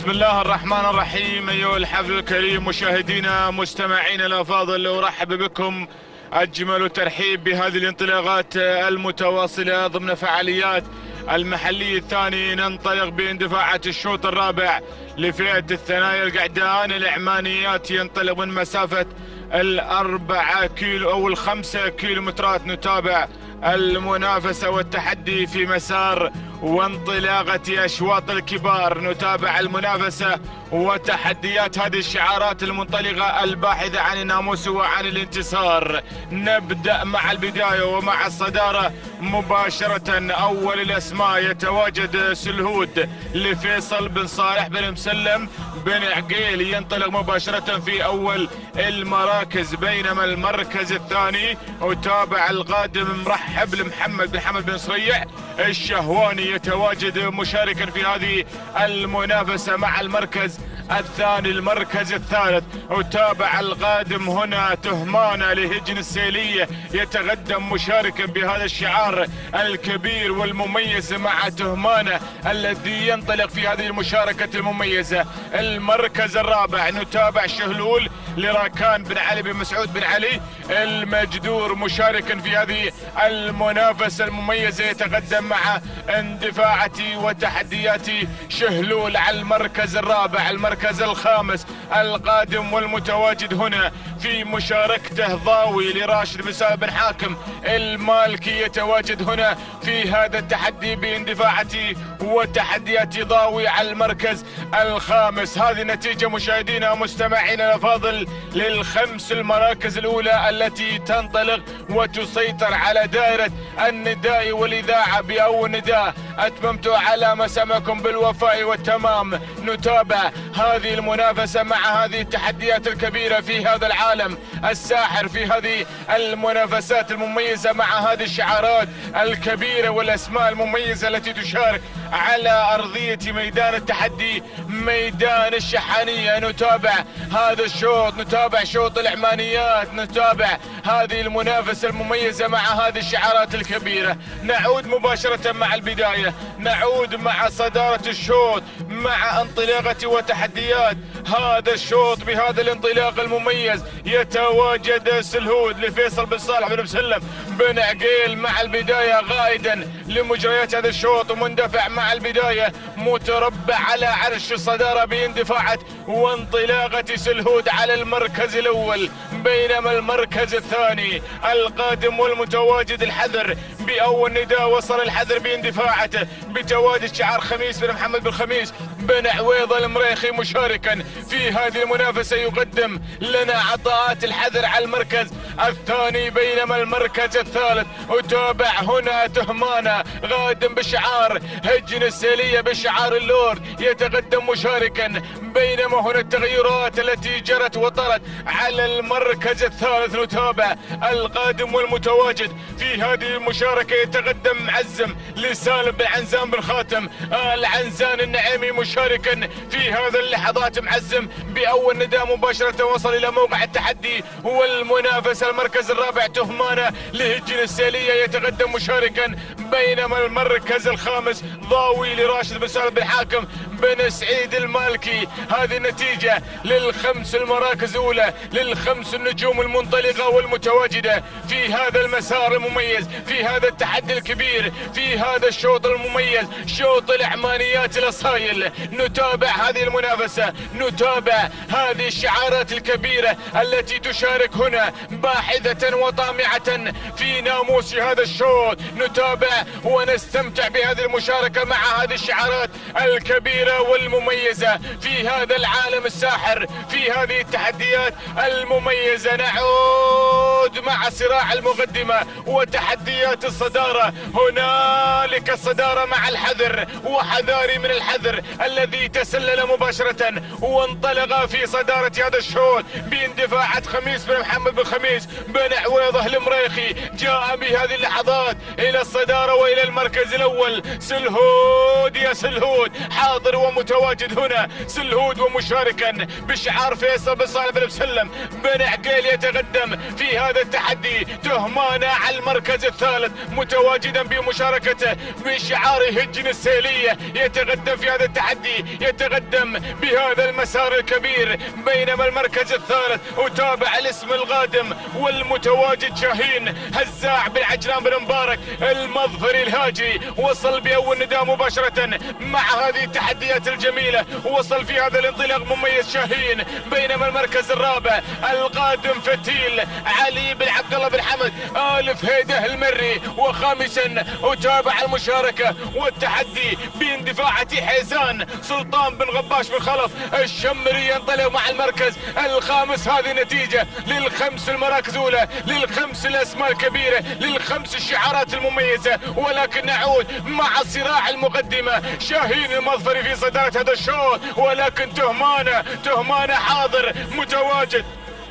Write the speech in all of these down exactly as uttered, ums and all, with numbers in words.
بسم الله الرحمن الرحيم. أيها الحفل الكريم، مشاهدينا مستمعينا الأفاضل، أرحب بكم أجمل ترحيب بهذه الانطلاقات المتواصلة ضمن فعاليات المحلي الثاني. ننطلق باندفاعة الشوط الرابع لفئة الثنايا القعدان. الإعمانيات ينطلق من مسافة الأربعة كيلو أو الخمسة كيلومترات. نتابع المنافسة والتحدي في مسار وانطلاقة أشواط الكبار. نتابع المنافسة وتحديات هذه الشعارات المنطلقة الباحثة عن الناموس وعن الانتصار. نبدأ مع البداية ومع الصدارة مباشرة. أول الأسماء يتواجد سلهود لفيصل بن صالح بن مسلم بن عقيل، ينطلق مباشرة في أول المراكز، بينما المركز الثاني وتابع القادم مرحب لمحمد بن حمد بن صريع الشهواني، يتواجد مشاركا في هذه المنافسة مع المركز الثاني. المركز الثالث وتابع القادم هنا تهمانة لهجن السيلية، يتقدم مشاركا بهذا الشعار الكبير والمميز مع تهمانة الذي ينطلق في هذه المشاركة المميزة. المركز الرابع نتابع شهلول لراكان بن علي بن مسعود بن علي المجدور، مشاركا في هذه المنافسة المميزة، يتقدم مع اندفاعتي وتحدياتي شهلول على المركز الرابع. المركز الخامس القادم والمتواجد هنا في مشاركته ضاوي لراشد بن سالم بن حاكم المالكي، يتواجد هنا في هذا التحدي باندفاعتي وتحدياتي ضاوي على المركز الخامس. هذه النتيجة مشاهدينا مستمعينا الافاضل للخمس المراكز الاولى التي تنطلق وتسيطر على دائرة النداء والاذاعة باول نداء. اتممت على مسامعكم بالوفاء والتمام. نتابع هذه المنافسة مع هذه التحديات الكبيرة في هذا العالم الساحر، في هذه المنافسات المميزة مع هذه الشعارات الكبيرة والاسماء المميزة التي تشارك على ارضية ميدان التحدي، ميدان الشحانية. نتابع هذا الشوط، نتابع شوط الاعمانيات، نتابع هذه المنافسة المميزة مع هذه الشعارات الكبيرة. نعود مباشرة مع البداية، نعود مع صدارة الشوط مع انطلاقة وتحديات هذا الشوط. بهذا الانطلاق المميز يتواجد سلهود لفيصل بن صالح بن مسلم بن عقيل مع البداية غائدا لمجريات هذا الشوط، ومندفع مع البداية متربع على عرش الصدارة باندفاعة وانطلاقة سلهود على المركز الأول، بينما المركز الثاني القادم والمتواجد الحذر بأول نداء. وصل الحذر باندفاعته بتواجد شعار خميس بن محمد بن خميس بن عويض المريخي مشاركا في هذه المنافسة، يقدم لنا عطاءات الحذر على المركز الثاني، بينما المركز الثالث وتابع هنا تهمانة غادم بشعار هجن السيلية بشعار اللورد، يتقدم مشاركا، بينما هنا التغيرات التي جرت وطرت على المركز الثالث. نتابع القادم والمتواجد في هذه المشاركة، يتقدم معزم لسالم بن عنزان بن خاتم العنزان النعيمي مشاركا في هذا اللحظات. معزم بأول نداء مباشرة وصل إلى موقع التحدي والمنافسة. المركز الرابع تهمانة لهجن السيلية يتقدم مشاركا، بينما المركز الخامس ضاوي لراشد بن سالم بن حاكم بن سعيد المالكي. هذه النتيجة للخمس المراكز الأولى، للخمس النجوم المنطلقة والمتواجدة في هذا المسار المميز، في هذا التحدي الكبير، في هذا الشوط المميز، شوط الإعمانيات الأصايل. نتابع هذه المنافسة، نتابع هذه الشعارات الكبيرة التي تشارك هنا باحثة وطامعة في ناموس هذا الشوط. نتابع ونستمتع بهذه المشاركة مع هذه الشعارات الكبيرة والمميزة في هذا العالم الساحر، في هذه التحديات المميزة. نعود مع صراع المقدمة وتحديات الصدارة. هنالك الصدارة مع الحذر وحذاري من الحذر الذي تسلل مباشرة وانطلق في صدارة هذا الشوط باندفاعة خميس بن محمد بن خميس بن عويضة المريخي. جاء بهذه اللحظات إلى الصدارة وإلى المركز الأول. سلهود يا سلهود حاضر ومتواجد هنا، سلهود ومشاركا بشعار فيصل بن صالح بن مسلم بن عقيل، يتقدم في هذا التحدي. تهمانة على المركز الثالث متواجدا بمشاركته بشعار هجن السيلية، يتقدم في هذا التحدي، يتقدم تقدم بهذا المسار الكبير، بينما المركز الثالث وتابع الاسم القادم والمتواجد شاهين هزاع بن عجلان بن مبارك المظفري الهاجري. وصل باول نداء مباشرة مع هذه التحديات الجميلة، وصل في هذا الانطلاق مميز شاهين. بينما المركز الرابع القادم فتيل علي بن عبد الله بن حمد آل فهيده المري. وخامسا وتابع المشاركة والتحدي باندفاعة حيزان سلطان بن غباش بن خلف الشمري ينطلق مع المركز الخامس. هذه نتيجة للخمس المراكز الأولى، للخمس الأسماء الكبيرة، للخمس الشعارات المميزة. ولكن نعود مع صراع المقدمة، شاهين المظفري في صدارة هذا الشوط، ولكن تهمانة تهمانة حاضر متواجد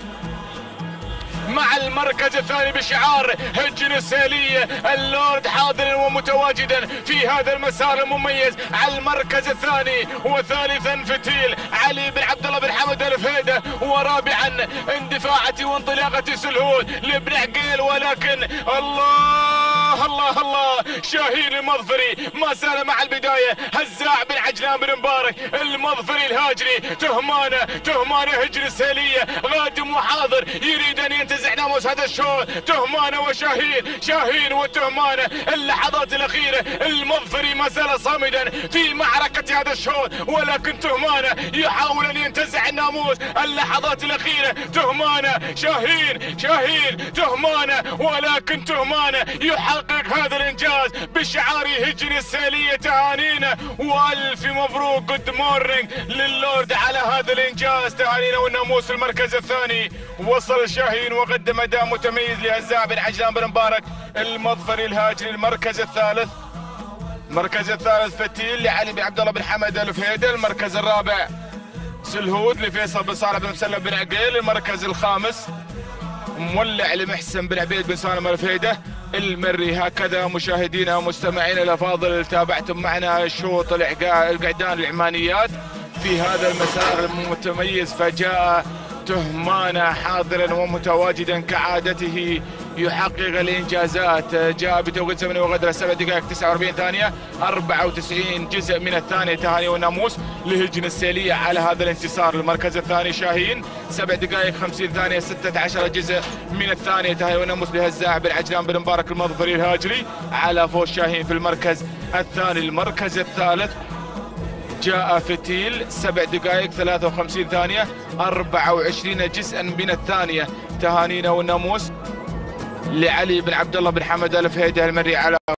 مع المركز الثاني بشعار هجن السالية. اللورد حاضرا ومتواجدا في هذا المسار المميز على المركز الثاني. وثالثا فتيل علي بن عبد الله بن حمد الفهيده. ورابعا اندفاعة وانطلاقة سلهول لابن عقيل. ولكن الله الله الله شاهين المظفري ما زال مع البداية. هزاع بن عجلان بن مبارك المظفري الهاجري. تهمانة تهمانة هجن السالية قادم وحاضر يريد ان ينتزع ناموس هذا الشوط. تهمانة وشاهين، شاهين وتهمانة. اللحظات الأخيرة المظفري ما زال صامدا في معركة هذا الشوط، ولكن تهمانة يحاول أن ينتزع الناموس. اللحظات الأخيرة تهمانة شاهين، شاهين تهمانة. ولكن تهمانة يحقق هذا الإنجاز بشعار هجن السالية. تهانينا وألف مبروك، جود مورنينج للورد على هذا الإنجاز. تهانينا والناموس في المركز الثاني. وصل شاهين وقدم اداء متميز لهزاع بن عجلان بن مبارك المظفري الهاجري. المركز الثالث المركز الثالث فتيل لعلي بن عبد الله بن حمد الفهيده. المركز الرابع سلهود لفيصل بن صالح بن مسلم بن عقيل. المركز الخامس مولع لمحسن بن عبيد بن سالم الفهيده المري. هكذا مشاهدينا ومستمعينا الافاضل تابعتم معنا الشوط القعدان العمانيات في هذا المسار المتميز. فجاء تهمانة حاضرا ومتواجدا كعادته يحقق الانجازات. جاء بتوقيت زمني وغدره سبع دقائق تسعة وأربعين ثانية أربعة وتسعين جزء من الثانية. تهاني والناموس لهجن السالية على هذا الانتصار. المركز الثاني شاهين سبع دقائق خمسين ثانية ستة عشر جزء من الثانية. تهاني والناموس لهزاع بن عجلان بن مبارك المظفري الهاجري على فوز شاهين في المركز الثاني. المركز الثالث جاء فتيل سبع دقائق ثلاثة وخمسين ثانية أربعة وعشرين جزءا من الثانية. تهانينا والناموس لعلي بن عبد الله بن حمد الفهيده المري على